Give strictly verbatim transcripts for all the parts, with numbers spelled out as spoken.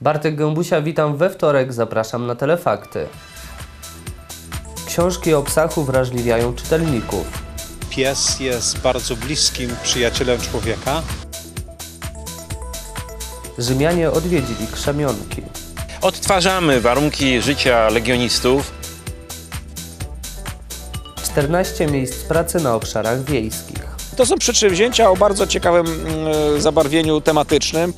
Bartek Gębusia, witam we wtorek, zapraszam na Telefakty. Książki o psach uwrażliwiają czytelników. Pies jest bardzo bliskim przyjacielem człowieka. Rzymianie odwiedzili Krzemionki. Odtwarzamy warunki życia legionistów. czternaście miejsc pracy na obszarach wiejskich. To są przedsięwzięcia o bardzo ciekawym e, zabarwieniu tematycznym.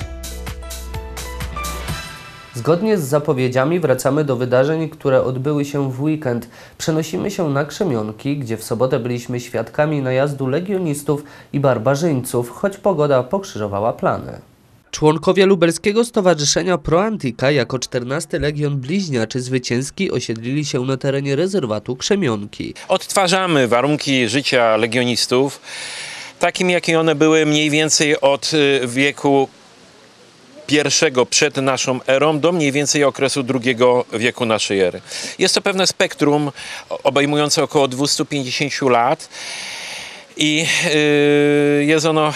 Zgodnie z zapowiedziami wracamy do wydarzeń, które odbyły się w weekend. Przenosimy się na Krzemionki, gdzie w sobotę byliśmy świadkami najazdu legionistów i barbarzyńców, choć pogoda pokrzyżowała plany. Członkowie lubelskiego stowarzyszenia Pro Antica jako czternasty Legion Bliźniaczy Zwycięski osiedlili się na terenie rezerwatu Krzemionki. Odtwarzamy warunki życia legionistów, takim jakie one były mniej więcej od wieku pierwszego przed naszą erą do mniej więcej okresu drugiego wieku naszej ery. Jest to pewne spektrum obejmujące około dwieście pięćdziesiąt lat i yy, jest ono,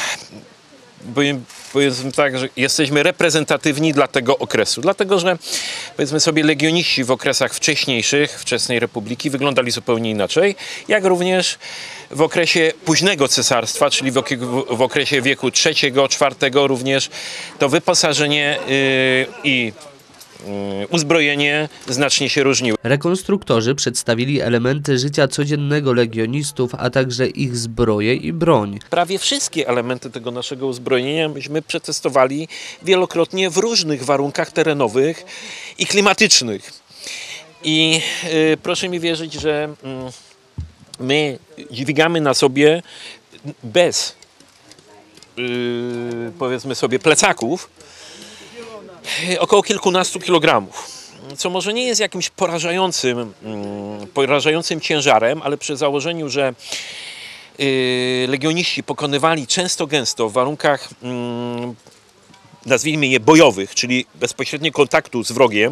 powiedzmy tak, że jesteśmy reprezentatywni dla tego okresu, dlatego że powiedzmy sobie legioniści w okresach wcześniejszych, wczesnej republiki wyglądali zupełnie inaczej, jak również w okresie późnego cesarstwa, czyli w, w okresie wieku trzeciego, czwartego również to wyposażenie yy, i yy, uzbrojenie znacznie się różniły. Rekonstruktorzy przedstawili elementy życia codziennego legionistów, a także ich zbroje i broń. Prawie wszystkie elementy tego naszego uzbrojenia myśmy przetestowali wielokrotnie w różnych warunkach terenowych i klimatycznych. I yy, proszę mi wierzyć, że yy, my dźwigamy na sobie bez yy, powiedzmy sobie plecaków yy, około kilkunastu kilogramów. Co może nie jest jakimś porażającym, yy, porażającym ciężarem, ale przy założeniu, że yy, legioniści pokonywali często gęsto w warunkach yy, nazwijmy je bojowych, czyli bezpośrednio kontaktu z wrogiem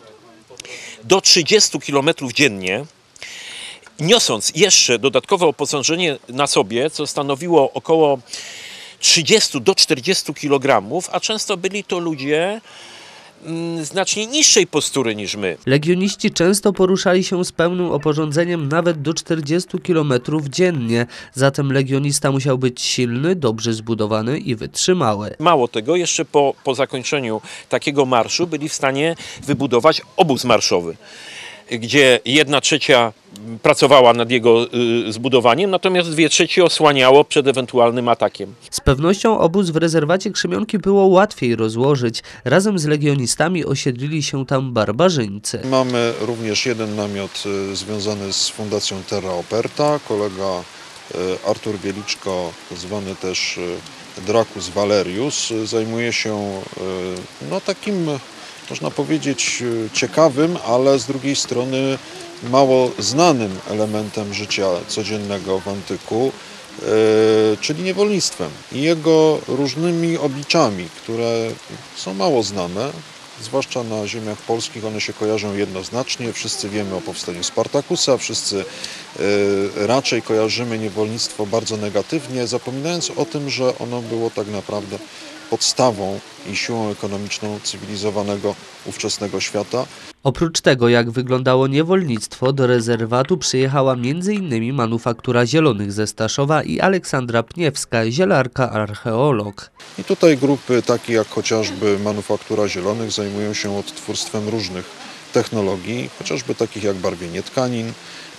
do trzydziestu kilometrów dziennie, niosąc jeszcze dodatkowe opancerzenie na sobie, co stanowiło około trzydziestu do czterdziestu kilogramów, a często byli to ludzie mm, znacznie niższej postury niż my. Legioniści często poruszali się z pełnym oporządzeniem nawet do czterdziestu kilometrów dziennie, zatem legionista musiał być silny, dobrze zbudowany i wytrzymały. Mało tego, jeszcze po, po zakończeniu takiego marszu byli w stanie wybudować obóz marszowy, gdzie jedna trzecia pracowała nad jego y, zbudowaniem, natomiast dwie trzecie osłaniało przed ewentualnym atakiem. Z pewnością obóz w rezerwacie Krzemionki było łatwiej rozłożyć. Razem z legionistami osiedlili się tam barbarzyńcy. Mamy również jeden namiot y, związany z Fundacją Terra Operta. Kolega y, Artur Wieliczko, zwany też y, Dracus Valerius, y, zajmuje się y, no takim, można powiedzieć, ciekawym, ale z drugiej strony mało znanym elementem życia codziennego w antyku, yy, czyli niewolnictwem i jego różnymi obliczami, które są mało znane, zwłaszcza na ziemiach polskich one się kojarzą jednoznacznie. Wszyscy wiemy o powstaniu Spartakusa, wszyscy yy, raczej kojarzymy niewolnictwo bardzo negatywnie, zapominając o tym, że ono było tak naprawdę podstawą i siłą ekonomiczną cywilizowanego ówczesnego świata. Oprócz tego, jak wyglądało niewolnictwo, do rezerwatu przyjechała między innymi Manufaktura Zielonych ze Staszowa i Aleksandra Pniewska, zielarka, archeolog. I tutaj grupy takie jak chociażby Manufaktura Zielonych zajmują się odtwórstwem różnych technologii, chociażby takich jak barwienie tkanin.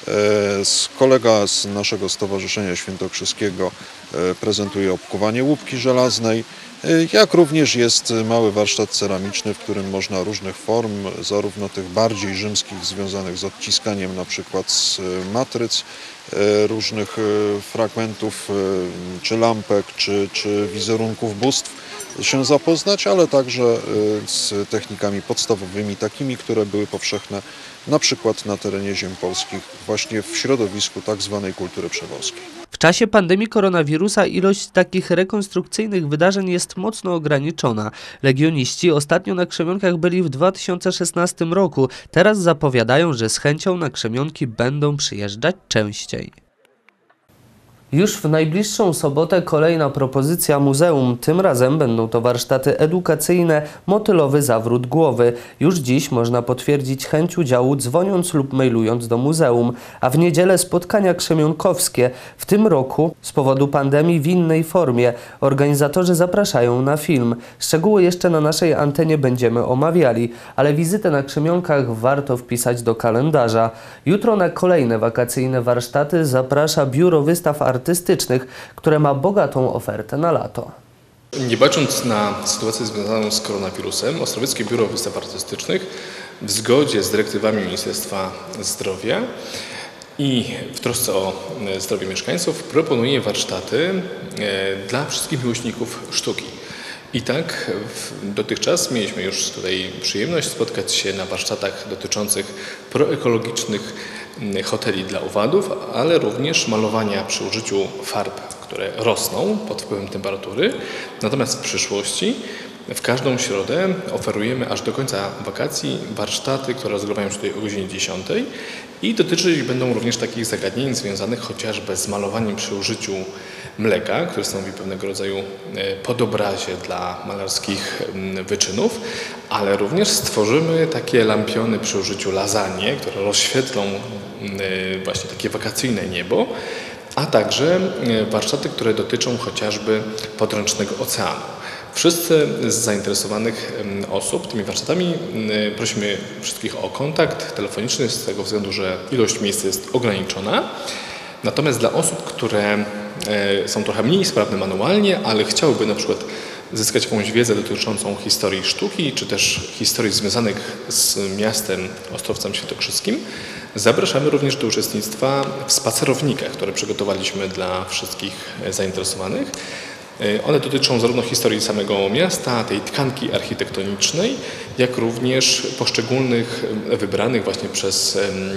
Kolega z naszego Stowarzyszenia Świętokrzyskiego prezentuje obkuwanie łupki żelaznej, jak również jest mały warsztat ceramiczny, w którym można różnych form, zarówno tych bardziej rzymskich związanych z odciskaniem na przykład z matryc, różnych fragmentów, czy lampek, czy, czy wizerunków bóstw się zapoznać, ale także z technikami podstawowymi, takimi, które były powszechne na przykład na terenie ziem polskich, właśnie w środowisku tak zwanej kultury przewozkiej. W czasie pandemii koronawirusa ilość takich rekonstrukcyjnych wydarzeń jest mocno ograniczona. Legioniści ostatnio na Krzemionkach byli w dwa tysiące szesnastym roku. Teraz zapowiadają, że z chęcią na Krzemionki będą przyjeżdżać częściej. Już w najbliższą sobotę kolejna propozycja muzeum. Tym razem będą to warsztaty edukacyjne Motylowy zawrót głowy. Już dziś można potwierdzić chęć udziału dzwoniąc lub mailując do muzeum. A w niedzielę spotkania krzemionkowskie. W tym roku z powodu pandemii w innej formie. Organizatorzy zapraszają na film. Szczegóły jeszcze na naszej antenie będziemy omawiali, ale wizytę na Krzemionkach warto wpisać do kalendarza. Jutro na kolejne wakacyjne warsztaty zaprasza Biuro Wystaw Artystycznych artystycznych, które ma bogatą ofertę na lato. Nie bacząc na sytuację związaną z koronawirusem, Ostrowieckie Biuro Wystaw Artystycznych w zgodzie z dyrektywami Ministerstwa Zdrowia i w trosce o zdrowie mieszkańców proponuje warsztaty dla wszystkich miłośników sztuki. I tak dotychczas mieliśmy już tutaj przyjemność spotkać się na warsztatach dotyczących proekologicznych hoteli dla owadów, ale również malowania przy użyciu farb, które rosną pod wpływem temperatury. Natomiast w przyszłości w każdą środę oferujemy aż do końca wakacji warsztaty, które rozgrywają się tutaj o godzinie dziesiątej i dotyczyć będą również takich zagadnień związanych chociażby z malowaniem przy użyciu mleka, które stanowi pewnego rodzaju podobrazie dla malarskich wyczynów, ale również stworzymy takie lampiony przy użyciu lasagne, które rozświetlą właśnie takie wakacyjne niebo, a także warsztaty, które dotyczą chociażby podręcznego oceanu. Wszyscy z zainteresowanych osób tymi warsztatami prosimy wszystkich o kontakt telefoniczny z tego względu, że ilość miejsc jest ograniczona. Natomiast dla osób, które są trochę mniej sprawne manualnie, ale chciałyby na przykład zyskać jakąś wiedzę dotyczącą historii sztuki, czy też historii związanych z miastem Ostrowcem Świętokrzyskim, zapraszamy również do uczestnictwa w spacerownikach, które przygotowaliśmy dla wszystkich zainteresowanych. One dotyczą zarówno historii samego miasta, tej tkanki architektonicznej, jak również poszczególnych wybranych właśnie przez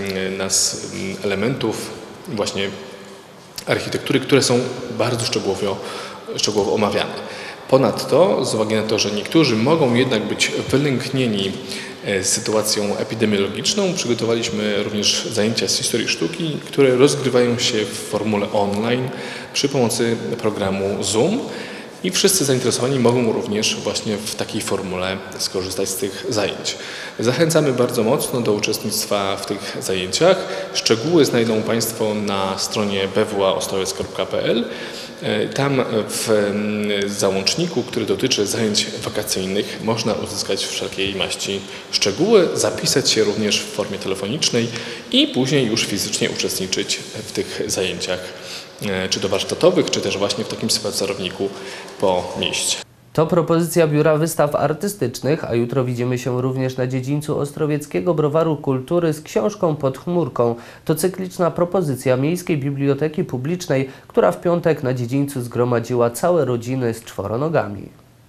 nas elementów właśnie architektury, które są bardzo szczegółowo, szczegółowo omawiane. Ponadto, z uwagi na to, że niektórzy mogą jednak być wylęknieni sytuacją epidemiologiczną, przygotowaliśmy również zajęcia z historii sztuki, które rozgrywają się w formule online przy pomocy programu Zoom i wszyscy zainteresowani mogą również właśnie w takiej formule skorzystać z tych zajęć. Zachęcamy bardzo mocno do uczestnictwa w tych zajęciach. Szczegóły znajdą Państwo na stronie b w a ostrowiec kropka p l. Tam w załączniku, który dotyczy zajęć wakacyjnych, można uzyskać wszelkiej maści szczegóły, zapisać się również w formie telefonicznej i później już fizycznie uczestniczyć w tych zajęciach, czy to warsztatowych, czy też właśnie w takim spacerowniku po mieście. To propozycja Biura Wystaw Artystycznych, a jutro widzimy się również na dziedzińcu Ostrowieckiego Browaru Kultury z książką pod chmurką. To cykliczna propozycja Miejskiej Biblioteki Publicznej, która w piątek na dziedzińcu zgromadziła całe rodziny z czworonogami.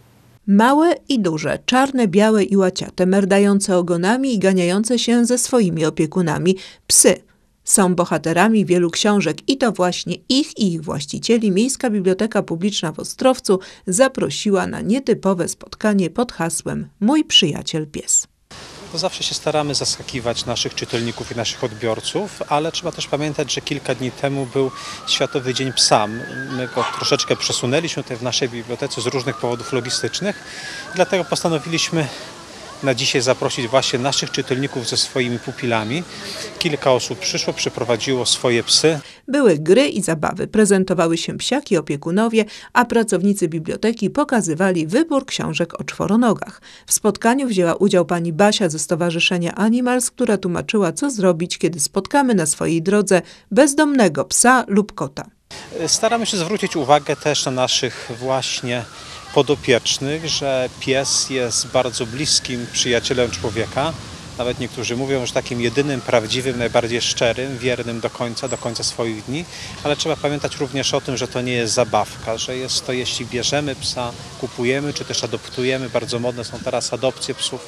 Małe i duże, czarne, białe i łaciate, merdające ogonami i ganiające się ze swoimi opiekunami psy. Są bohaterami wielu książek i to właśnie ich i ich właścicieli Miejska Biblioteka Publiczna w Ostrowcu zaprosiła na nietypowe spotkanie pod hasłem Mój przyjaciel pies. To zawsze się staramy zaskakiwać naszych czytelników i naszych odbiorców, ale trzeba też pamiętać, że kilka dni temu był Światowy Dzień Psa. My go troszeczkę przesunęliśmy tutaj w naszej bibliotece z różnych powodów logistycznych, dlatego postanowiliśmy na dzisiaj zaprosić właśnie naszych czytelników ze swoimi pupilami. Kilka osób przyszło, przyprowadziło swoje psy. Były gry i zabawy, prezentowały się psiaki opiekunowie, a pracownicy biblioteki pokazywali wybór książek o czworonogach. W spotkaniu wzięła udział pani Basia ze Stowarzyszenia Animals, która tłumaczyła, co zrobić, kiedy spotkamy na swojej drodze bezdomnego psa lub kota. Staramy się zwrócić uwagę też na naszych właśnie podopiecznych, że pies jest bardzo bliskim przyjacielem człowieka. Nawet niektórzy mówią, że takim jedynym, prawdziwym, najbardziej szczerym, wiernym do końca, do końca swoich dni. Ale trzeba pamiętać również o tym, że to nie jest zabawka, że jest to, jeśli bierzemy psa, kupujemy, czy też adoptujemy. Bardzo modne są teraz adopcje psów.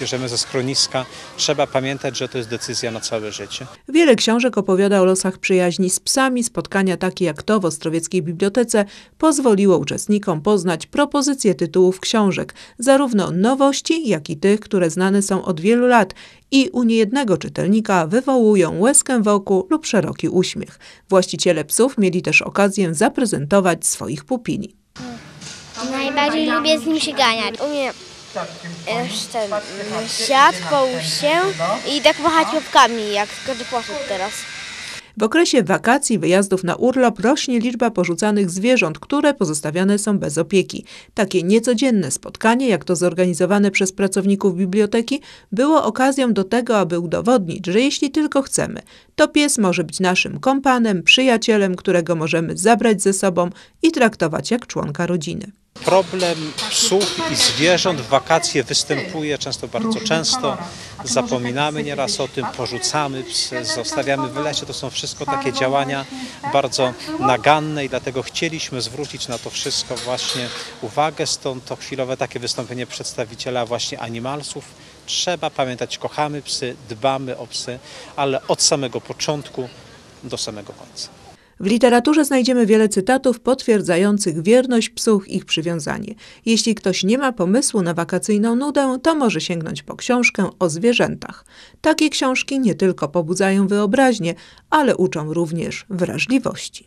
bierzemy ze schroniska, trzeba pamiętać, że to jest decyzja na całe życie. Wiele książek opowiada o losach przyjaźni z psami. Spotkania takie jak to w Ostrowieckiej Bibliotece pozwoliło uczestnikom poznać propozycje tytułów książek, zarówno nowości, jak i tych, które znane są od wielu lat i u niejednego czytelnika wywołują łezkę w oku lub szeroki uśmiech. Właściciele psów mieli też okazję zaprezentować swoich pupili. Najbardziej lubię z nim się ganiać. Umiem jeszcze siad, połóż się i tak machać łapkami, jak każdy poszedł teraz. W okresie wakacji, wyjazdów na urlop rośnie liczba porzucanych zwierząt, które pozostawiane są bez opieki. Takie niecodzienne spotkanie, jak to zorganizowane przez pracowników biblioteki, było okazją do tego, aby udowodnić, że jeśli tylko chcemy, to pies może być naszym kompanem, przyjacielem, którego możemy zabrać ze sobą i traktować jak członka rodziny. Problem psów i zwierząt w wakacje występuje często, bardzo często. Zapominamy nieraz o tym, porzucamy psy, zostawiamy w lesie. To są wszystko takie działania bardzo naganne i dlatego chcieliśmy zwrócić na to wszystko właśnie uwagę. Stąd to chwilowe takie wystąpienie przedstawiciela właśnie Animalsów. Trzeba pamiętać, kochamy psy, dbamy o psy, ale od samego początku do samego końca. W literaturze znajdziemy wiele cytatów potwierdzających wierność psów, ich przywiązanie. Jeśli ktoś nie ma pomysłu na wakacyjną nudę, to może sięgnąć po książkę o zwierzętach. Takie książki nie tylko pobudzają wyobraźnię, ale uczą również wrażliwości.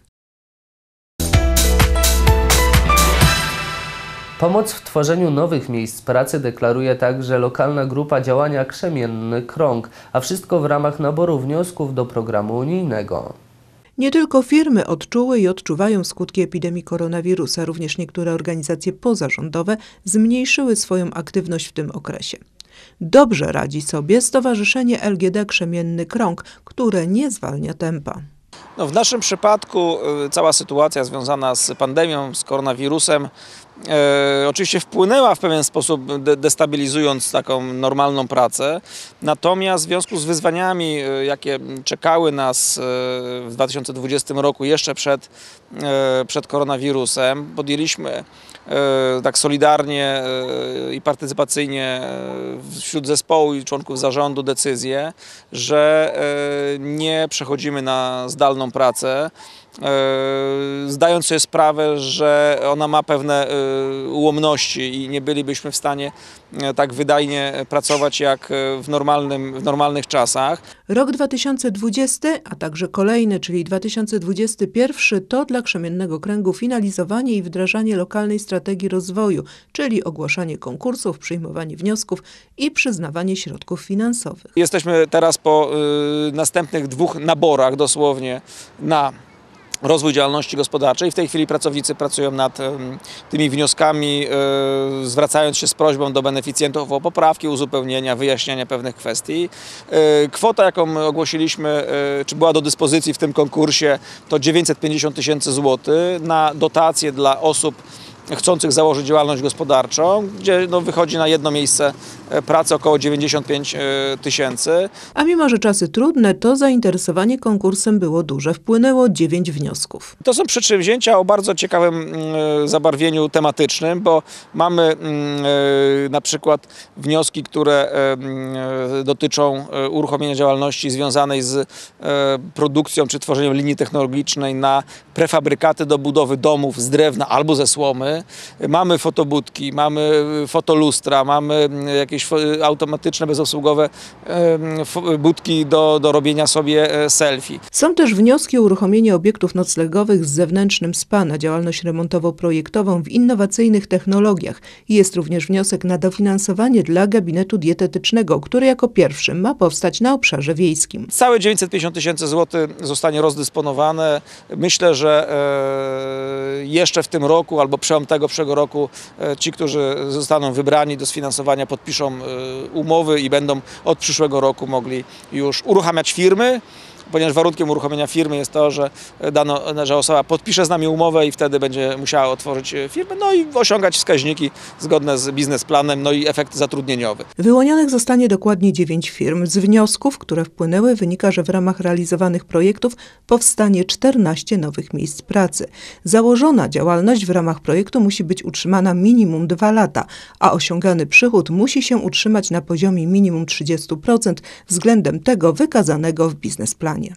Pomoc w tworzeniu nowych miejsc pracy deklaruje także lokalna grupa działania Krzemienny Krąg, a wszystko w ramach naboru wniosków do programu unijnego. Nie tylko firmy odczuły i odczuwają skutki epidemii koronawirusa, również niektóre organizacje pozarządowe zmniejszyły swoją aktywność w tym okresie. Dobrze radzi sobie Stowarzyszenie L G D Krzemienny Krąg, które nie zwalnia tempa. No, w naszym przypadku y, cała sytuacja związana z pandemią, z koronawirusem e, oczywiście wpłynęła w pewien sposób, de destabilizując taką normalną pracę. Natomiast w związku z wyzwaniami, y, jakie czekały nas y, w dwa tysiące dwudziestym roku, jeszcze przed, y, przed koronawirusem, podjęliśmy y, tak solidarnie y, i partycypacyjnie y, wśród zespołu i członków zarządu decyzję, że y, nie przechodzimy na zdalną pracę, zdając sobie sprawę, że ona ma pewne ułomności i nie bylibyśmy w stanie tak wydajnie pracować jak w, normalnym, w normalnych czasach. Rok dwa tysiące dwudziesty, a także kolejny, czyli dwa tysiące dwudziesty pierwszy, to dla Krzemiennego Kręgu finalizowanie i wdrażanie lokalnej strategii rozwoju, czyli ogłaszanie konkursów, przyjmowanie wniosków i przyznawanie środków finansowych. Jesteśmy teraz po y, następnych dwóch naborach dosłownie na rozwój działalności gospodarczej. W tej chwili pracownicy pracują nad y, tymi wnioskami, y, zwracając się z prośbą do beneficjentów o poprawki, uzupełnienia, wyjaśniania pewnych kwestii. Y, kwota, jaką ogłosiliśmy, y, czy była do dyspozycji w tym konkursie, to dziewięćset pięćdziesiąt tysięcy złotych na dotacje dla osób chcących założyć działalność gospodarczą, gdzie no, wychodzi na jedno miejsce pracy około dziewięćdziesiąt pięć tysięcy. A mimo, że czasy trudne, to zainteresowanie konkursem było duże. Wpłynęło dziewięć wniosków. To są przedsięwzięcia o bardzo ciekawym y, zabarwieniu tematycznym, bo mamy y, na przykład wnioski, które y, dotyczą y, uruchomienia działalności związanej z y, produkcją czy tworzeniem linii technologicznej na prefabrykaty do budowy domów z drewna albo ze słomy. Mamy fotobudki, mamy fotolustra, mamy jakieś automatyczne, bezobsługowe budki do, do robienia sobie selfie. Są też wnioski o uruchomienie obiektów noclegowych z zewnętrznym spa na działalność remontowo-projektową w innowacyjnych technologiach. Jest również wniosek na dofinansowanie dla gabinetu dietetycznego, który jako pierwszy ma powstać na obszarze wiejskim. Całe dziewięćset pięćdziesiąt tysięcy złotych zostanie rozdysponowane. Myślę, że e, jeszcze w tym roku albo przełom tego przyszłego roku e, ci, którzy zostaną wybrani do sfinansowania, podpiszą e, umowy i będą od przyszłego roku mogli już uruchamiać firmy ponieważ warunkiem uruchomienia firmy jest to, że, dano, że osoba podpisze z nami umowę i wtedy będzie musiała otworzyć firmę, no i osiągać wskaźniki zgodne z biznesplanem, no i efekt zatrudnieniowy. Wyłonionych zostanie dokładnie dziewięć firm. Z wniosków, które wpłynęły, wynika, że w ramach realizowanych projektów powstanie czternaście nowych miejsc pracy. Założona działalność w ramach projektu musi być utrzymana minimum dwa lata, a osiągany przychód musi się utrzymać na poziomie minimum trzydzieści procent względem tego wykazanego w biznesplanie.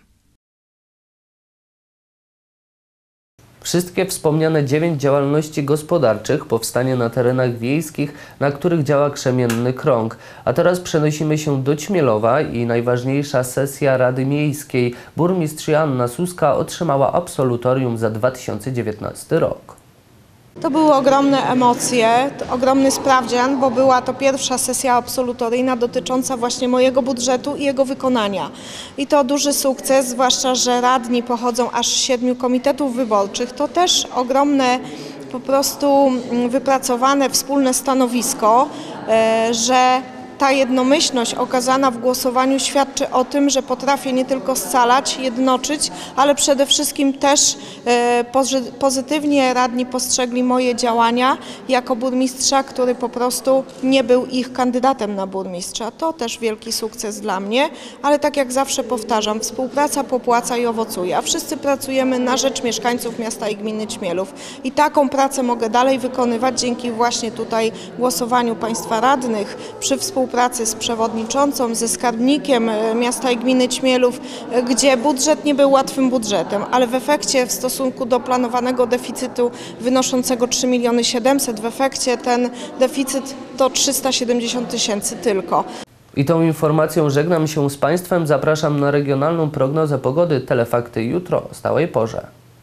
Wszystkie wspomniane dziewięć działalności gospodarczych powstanie na terenach wiejskich, na których działa Krzemienny Krąg. A teraz przenosimy się do Ćmielowa i najważniejsza sesja Rady Miejskiej. Burmistrz Joanna Suska otrzymała absolutorium za dwa tysiące dziewiętnasty rok. To były ogromne emocje, ogromny sprawdzian, bo była to pierwsza sesja absolutoryjna dotycząca właśnie mojego budżetu i jego wykonania. I to duży sukces, zwłaszcza że radni pochodzą aż z siedmiu komitetów wyborczych. To też ogromne, po prostu wypracowane wspólne stanowisko, że ta jednomyślność okazana w głosowaniu świadczy o tym, że potrafię nie tylko scalać, jednoczyć, ale przede wszystkim też pozytywnie radni postrzegli moje działania jako burmistrza, który po prostu nie był ich kandydatem na burmistrza. To też wielki sukces dla mnie, ale tak jak zawsze powtarzam, współpraca popłaca i owocuje, a wszyscy pracujemy na rzecz mieszkańców miasta i gminy Ćmielów. I taką pracę mogę dalej wykonywać dzięki właśnie tutaj głosowaniu państwa radnych przy współpracy pracy z przewodniczącą, ze skarbnikiem miasta i gminy Ćmielów, gdzie budżet nie był łatwym budżetem, ale w efekcie w stosunku do planowanego deficytu wynoszącego trzy miliony siedemset, w efekcie ten deficyt to trzysta siedemdziesiąt tysięcy tylko. I tą informacją żegnam się z Państwem. Zapraszam na regionalną prognozę pogody. Telefakty jutro o stałej porze.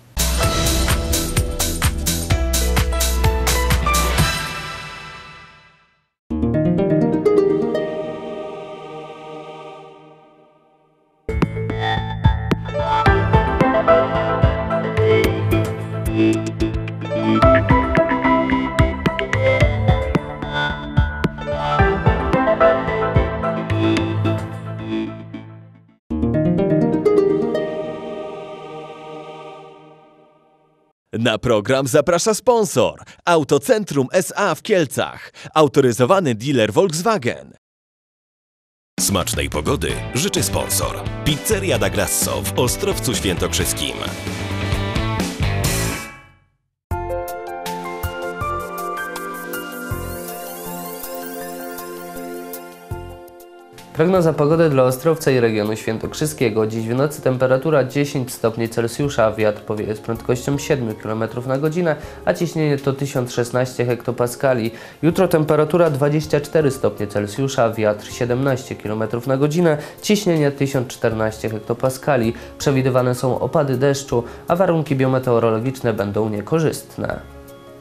Na program zaprasza sponsor Autocentrum S A w Kielcach, autoryzowany dealer Volkswagen. Smacznej pogody życzy sponsor Pizzeria da Grasso w Ostrowcu Świętokrzyskim. Prognoza pogody dla Ostrowca i regionu świętokrzyskiego. Dziś w nocy temperatura dziesięć stopni Celsjusza, wiatr powieje z prędkością siedem kilometrów na godzinę, a ciśnienie to tysiąc szesnaście hektopaskali. Jutro temperatura dwadzieścia cztery stopnie Celsjusza, wiatr siedemnaście kilometrów na godzinę, ciśnienie tysiąc czternaście hektopaskali. Przewidywane są opady deszczu, a warunki biometeorologiczne będą niekorzystne.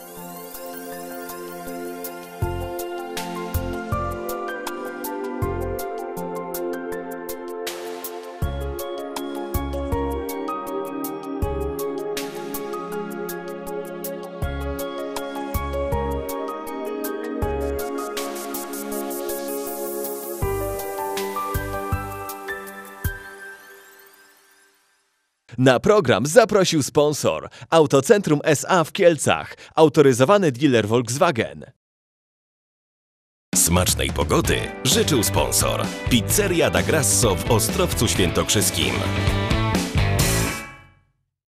Na program zaprosił sponsor Autocentrum S A w Kielcach, autoryzowany dealer Volkswagen. Smacznej pogody życzył sponsor Pizzeria da Grasso w Ostrowcu Świętokrzyskim.